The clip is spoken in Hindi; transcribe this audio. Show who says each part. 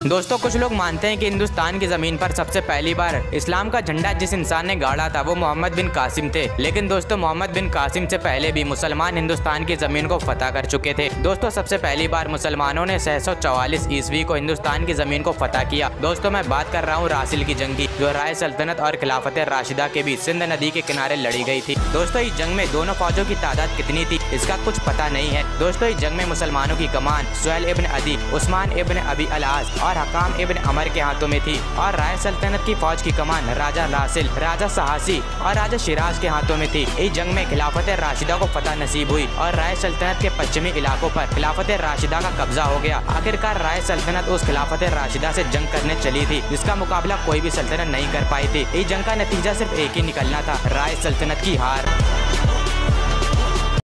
Speaker 1: दोस्तों कुछ लोग मानते हैं कि हिंदुस्तान की जमीन पर सबसे पहली बार इस्लाम का झंडा जिस इंसान ने गाड़ा था वो मोहम्मद बिन कासिम थे। लेकिन दोस्तों मोहम्मद बिन कासिम से पहले भी मुसलमान हिंदुस्तान की जमीन को फतह कर चुके थे। दोस्तों सबसे पहली बार मुसलमानों ने 644 ईस्वी को हिंदुस्तान की जमीन को फतह किया। दोस्तों मैं बात कर रहा हूँ रासिल की जंग की, जो राय सल्तनत और खिलाफत राशिदा के बीच सिंध नदी के किनारे लड़ी गई थी। दोस्तों इस जंग में दोनों फौजों की तादाद कितनी थी इसका कुछ पता नहीं है। दोस्तों इस जंग में मुसलमानों की कमान सुहैल इब्न अदी, उस्मान इब्न अबी अल-आस और हकाम इब्न अमर के हाथों में थी और राय सल्तनत की फौज की कमान राजा रासिल, राजा सहासी और राजा शिराज के हाथों में थी। इस जंग में खिलाफत राशिदा को फतह नसीब हुई और राय सल्तनत के पश्चिमी इलाकों पर खिलाफत राशिदा का कब्जा हो गया। आखिरकार राय सल्तनत उस खिलाफत राशिदा से जंग करने चली थी जिसका मुकाबला कोई भी सल्तनत नहीं कर पाई थी। इस जंग का नतीजा सिर्फ एक ही निकलना था, राय सल्तनत की हार।